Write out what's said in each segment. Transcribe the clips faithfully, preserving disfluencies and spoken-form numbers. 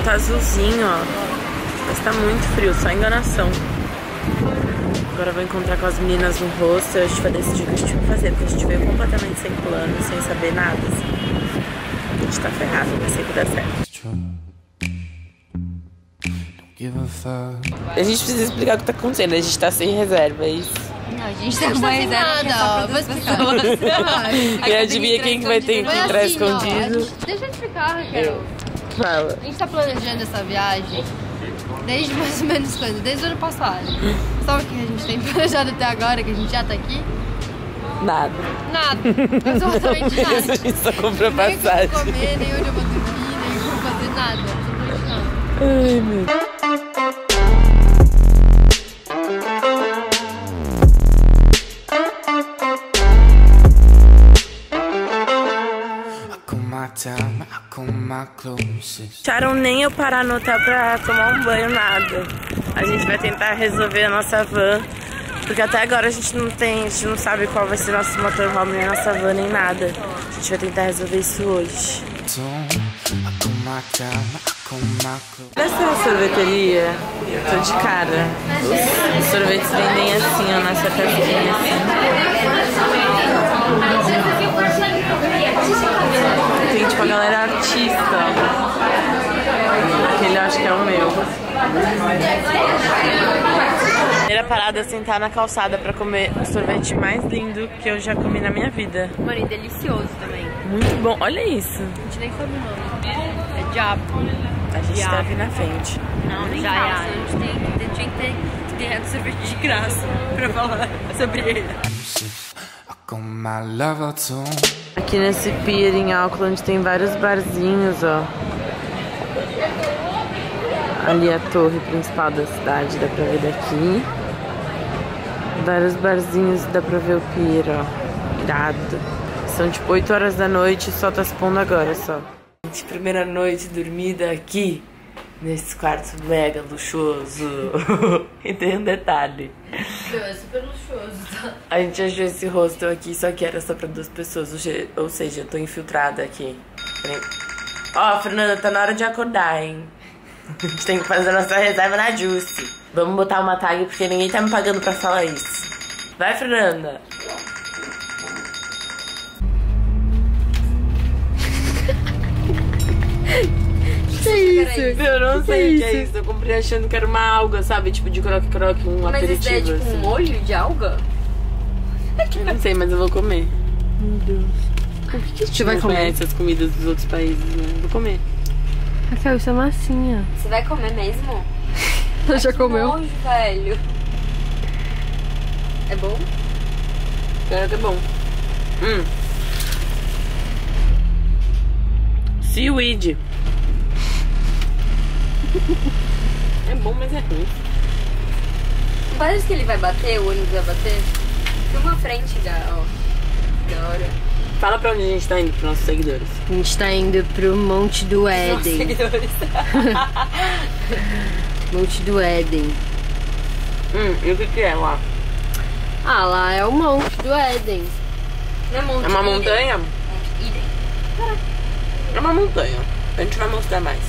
tá azulzinho, ó. Mas tá muito frio, só enganação. Agora eu vou encontrar com as meninas no hostel. A gente vai decidir o que a gente vai fazer, porque a gente veio completamente sem plano, sem saber nada, assim. A gente tá ferrado, mas sempre dá certo. A gente precisa explicar o que tá acontecendo. A gente tá sem reserva, é isso? Não, a gente tá com uma reserva ó. Vou explicar. E adivinha quem que vai ter que entrar assim, escondido? Ó, gente, deixa eu explicar, Raquel. Fala. A gente tá planejando essa viagem desde mais ou menos quando? Desde o ano passado. Sabe o que a gente tem planejado até agora, que a gente já tá aqui? Nada. Nada. Absolutamente nada. A gente só comprou passagem. Nem o que eu vou comer, nem onde eu vou dormir, nem o que eu vou fazer, nada. Absolutamente nada. Ai, meu Deus. Acharam nem eu parar no hotel pra tomar um banho, nada. A gente vai tentar resolver a nossa van, porque até agora a gente não tem, a gente não sabe qual vai ser nosso motorhome, nem a nossa van, nem nada. A gente vai tentar resolver isso hoje. Olha essa sorveteria, tô de cara. Os sorvetes vendem assim, ó, nessa casquinha assim. Tem tipo a galera artista, ó. Aquele eu acho que é o meu. Primeira parada é sentar na calçada pra comer o sorvete mais lindo que eu já comi na minha vida. Mano, e delicioso também. Muito bom, olha isso. A gente nem sabe o nome. É diabo. A gente diabo. tá aqui na frente. Não, nem Já calça. é. A gente tem que tinha que ter que ganhar sorvete de graça pra falar sobre ele. Aqui nesse pier em Auckland tem vários barzinhos, ó. Ali a torre principal da cidade, dá pra ver daqui. Vários barzinhos, dá pra ver o pier, ó. Irado. São tipo oito horas da noite e só tá se pondo agora, só. Gente, primeira noite dormida aqui, nesse quarto mega luxuoso. E tem um detalhe. É super luxuoso, tá? A gente achou esse hostel aqui, só que era só pra duas pessoas. Ou seja, eu tô infiltrada aqui. Ó, oh, Fernanda, tá na hora de acordar, hein? A gente tem que fazer a nossa reserva na Juicy. Vamos botar uma tag, porque ninguém tá me pagando pra falar isso. Vai, Fernanda. Que isso? Eu não sei o que é isso. Eu comprei achando que era uma alga, sabe? Tipo de croque-croque, um Mas aperitivo. isso é tipo assim. um molho de alga? Eu não sei, mas eu vou comer. Meu Deus. Por que, que Você vai comer conhece as comidas dos outros países, né? Vou comer. Raquel, isso é massinha. Você vai comer mesmo? Você já comeu? Nojo, velho. É bom? Espero que é bom. Hum. Seaweed. É bom, mas é ruim. Parece que ele vai bater, o ônibus vai bater. Tem uma frente, ó. Da hora. Fala pra onde a gente tá indo, pros nossos seguidores. A gente tá indo pro Monte do Nossos Éden. seguidores. Monte do Éden. Hum, e o que que é lá? Ah, lá é o Monte do Éden. Não é Monte É uma Eden. montanha? Monte Eden. É uma montanha. A gente vai mostrar mais.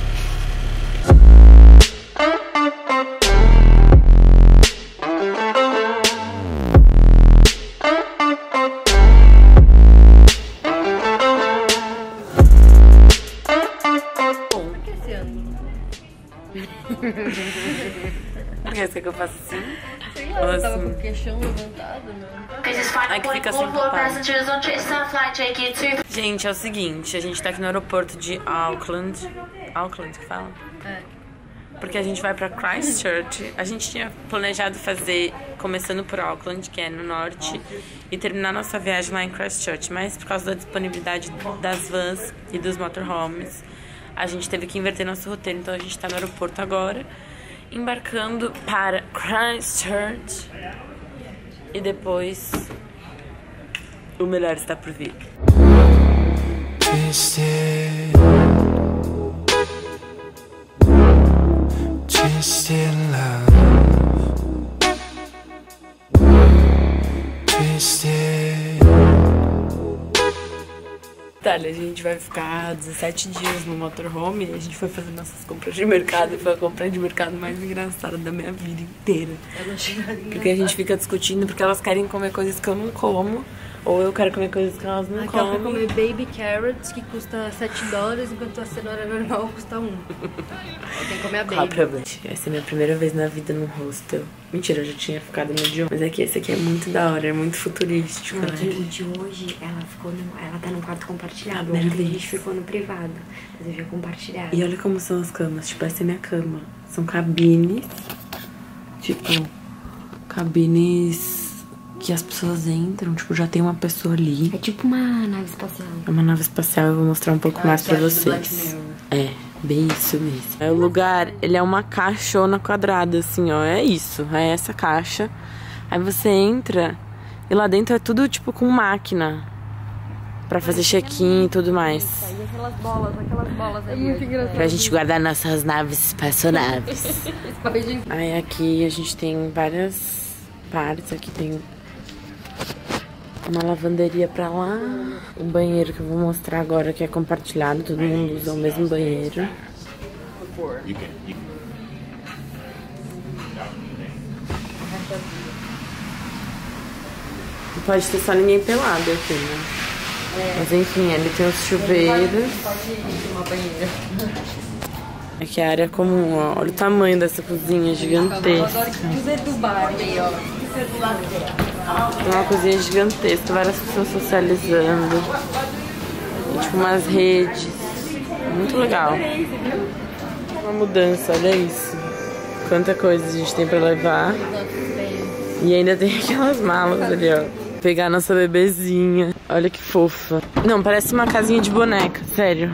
Por que você quer que eu faça assim? Sei lá, eu tava com o queixão levantado, meu. Ai, que fica assim ocupado. Gente, é o seguinte, a gente tá aqui no aeroporto de Auckland. Auckland que fala? É. Porque a gente vai pra Christchurch. A gente tinha planejado fazer, começando por Auckland, que é no norte, e terminar nossa viagem lá em Christchurch. Mas por causa da disponibilidade das vans e dos motorhomes, a gente teve que inverter nosso roteiro. Então a gente tá no aeroporto agora, embarcando para Christchurch. E depois o melhor está por vir. Twisted, twisted love, twisted. detalhe, a gente vai ficar dezessete dias no motorhome e a gente foi fazer nossas compras de mercado e foi a compra de mercado mais engraçada da minha vida inteira. Porque a gente fica discutindo porque elas querem comer coisas que eu não como, ou eu quero comer coisas que elas não Aqui ela comem. quer comer baby carrots, que custa sete dólares, enquanto a cenoura normal custa um. Ela tem que comer a Qual o baby. problema? Essa é a minha primeira vez na vida num hostel. Mentira, eu já tinha ficado no idioma. Mas é que esse aqui é muito da hora, é muito futurístico, Não, né? que o de hoje, ela ficou no, ela tá no quarto compartilhado. Primeira Ontem a vez. gente ficou no privado, mas eu já compartilhado. E olha como são as camas, tipo, essa é minha cama. São cabines, tipo, cabines que as pessoas entram, tipo, já tem uma pessoa ali. É tipo uma nave espacial. É uma nave espacial, eu vou mostrar um pouco mais pra sorte do Black vocês. Mirror. É, bem isso mesmo. É o lugar, ele é uma caixona quadrada, assim, ó, é isso, é essa caixa. Aí você entra e lá dentro é tudo, tipo, com máquina pra fazer check-in e tudo mais. E aquelas bolas, aquelas bolas aí. É muito engraçado. Pra gente guardar nossas naves espaçonaves. Aí aqui a gente tem várias partes, aqui tem uma lavanderia pra lá, um banheiro que eu vou mostrar agora que é compartilhado, todo mundo usa o mesmo banheiro. Não pode ter só ninguém pelado aqui, né? Mas enfim, ele tem os chuveiros. Aqui é a área comum, ó. Olha o tamanho dessa cozinha gigantesca. Tem uma cozinha gigantesca, várias pessoas socializando. E, tipo, umas redes. Muito legal. Uma mudança, olha isso. Quanta coisa a gente tem pra levar. E ainda tem aquelas malas ali, ó. Pegar nossa bebezinha. Olha que fofa. Não, parece uma casinha de boneca, sério.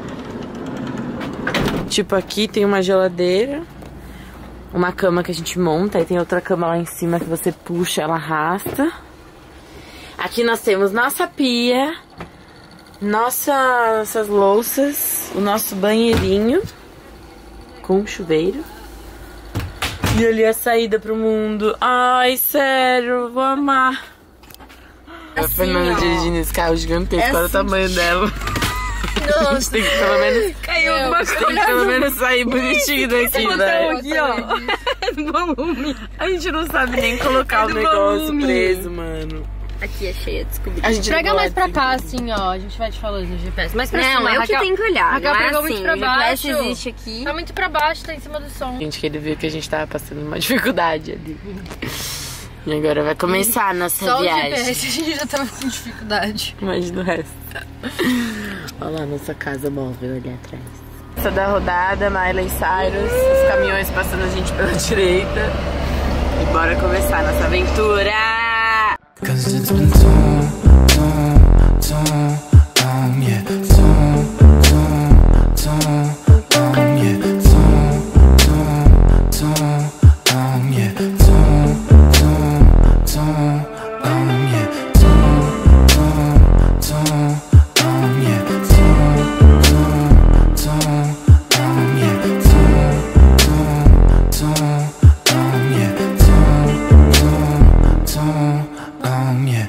Tipo, aqui tem uma geladeira. Uma cama que a gente monta, aí tem outra cama lá em cima que você puxa, ela arrasta. Aqui nós temos nossa pia, nossa, nossas louças, o nosso banheirinho com chuveiro. E ali a saída pro mundo. Ai, sério, vou amar. A Fernanda dirigindo esse carro gigantesco, olha o tamanho dela. A gente tem que pelo menos. Caiu alguma coisa. Tem que pelo menos sair bonitinho daqui, velho. Aqui, ó. Volume. A gente não sabe nem colocar o negócio preso, mano. Aqui é cheia, descobri. A gente Prega não mais pra pode. cá, assim, ó. A gente vai te falando no G P S. Mas pra Não, cima, eu Raquel, que tenho que olhar. Raquel Não é pregou assim, muito pra o G P S baixo. existe aqui. Tá muito pra baixo, tá em cima do som. Gente, que ele viu que a gente tava passando uma dificuldade ali. E agora vai começar a nossa Só viagem. o G P S a gente já tava com dificuldade. Imagina o resto. Olha lá nossa casa móvel ali atrás. Essa da rodada, Miley Cyrus, os caminhões passando a gente pela direita. E bora começar a nossa aventura! Cause it's been so, so, so long, yeah. So, so, so long, yeah. So, so, so long, yeah. So, so, so long, yeah. So, so, so long, yeah. So, so, so long, yeah. So, so, so long, yeah. So, so, so long, yeah.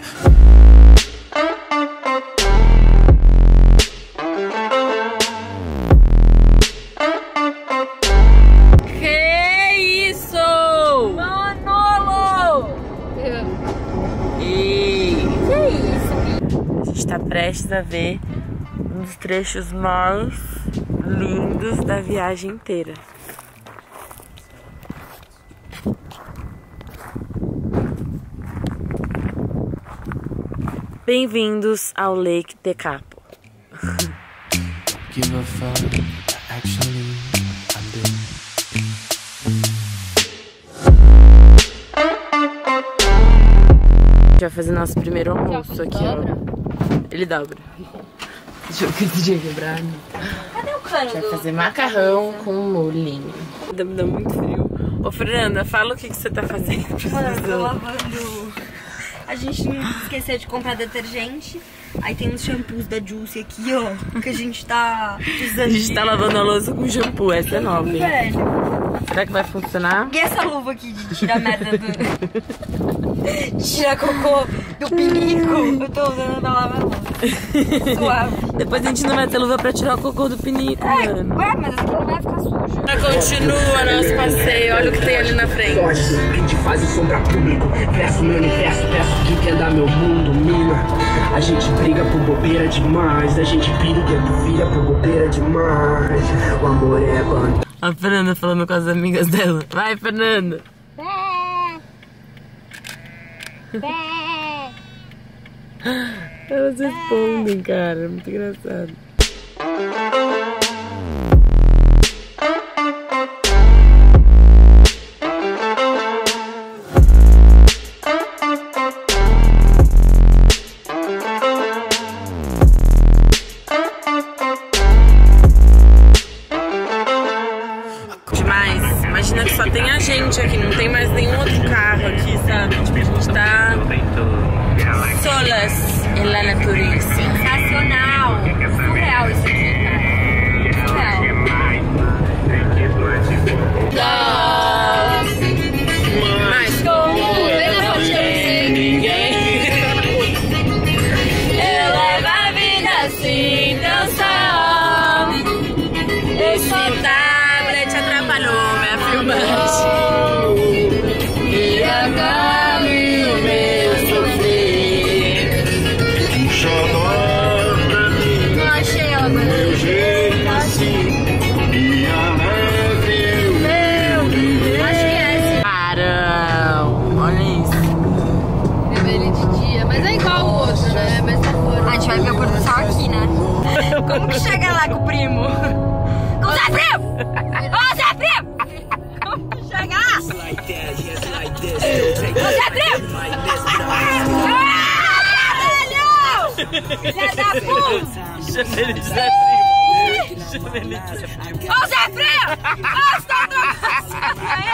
Que isso? Manolo! E... Que isso? A gente tá prestes a ver um dos trechos mais lindos da viagem inteira. Bem-vindos ao Lake Tekapo. Give a fuck, actually, I do. A gente vai fazer nosso primeiro almoço aqui, ó. Ele dobra. Deixa eu ver se tinha quebrado. Cadê o cano? A gente vai fazer macarrão com molinho. Dá, dá muito frio. Ô, Fernanda, fala o que, que você tá fazendo. Mano, eu tô lavando. A gente não esqueceu de comprar detergente. Aí tem uns shampoos da Juicy aqui, ó. Que a gente tá A usando. gente tá lavando a louça com shampoo, essa é nova, hein? Velho. Será que vai funcionar? E essa luva aqui de tirar merda do... tirar cocô do pinico? Eu tô usando pra lavar louça. Suave. Depois a gente não vai ter luva pra tirar o cocô do pinico, Ai, mano. ué, mas aqui não vai ficar suja. Continua nosso passeio, olha o que tem ali na frente. De fase sombra público, verso meu universo, peço que entenda meu mundo, mina. A gente briga por bobeira demais, a gente briga por vira por bobeira demais. O amor é banda. A Fernanda falando com as amigas dela. Vai, Fernanda. Elas respondem, cara. Muito engraçado. Demais. Imagina que só tem a gente aqui, não tem mais nenhum outro carro aqui, sabe? Tipo, a gente tá solas em la natureza. Sensacional. Surreal isso aqui, cara. Surreal. Mas como sem ninguém, eu levo a vida assim, dançar. Esse tablet atrapalhou minha filmagem. E acabe o meu sofrer. Não achei ela, mas Meu jeito assim, minha leve, meu viver. acho que é esse. Carão, olha isso. Ver ele de dia, mas é igual o outro, né? Mas tá fora. A gente vai ver o pôr do sol aqui, né? Como que chega lá com o primo? Com o Zé Primo! Ô, Zé Primo! Como que chega lá? Ô, Zé Primo! Zé da puta! Chama ele de Zé Primo. Chama ele de Zé Primo. Ô, Zé Primo! Ô, você tá trocando